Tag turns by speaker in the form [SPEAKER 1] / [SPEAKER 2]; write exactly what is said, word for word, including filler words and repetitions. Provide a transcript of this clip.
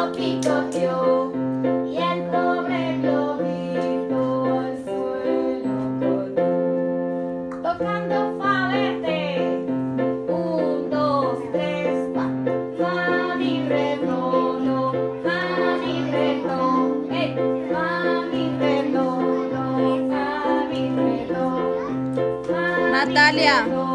[SPEAKER 1] lo picoteó y el pobre globito al suelo cayó. Tocando falete, un, dos, tres, va. Fa, mi, re, do, do, fa, mi, re, do, eh, fa, mi, re, do, do, fa, mi, re, do, fa, mi, re,
[SPEAKER 2] Natalia.
[SPEAKER 1] do.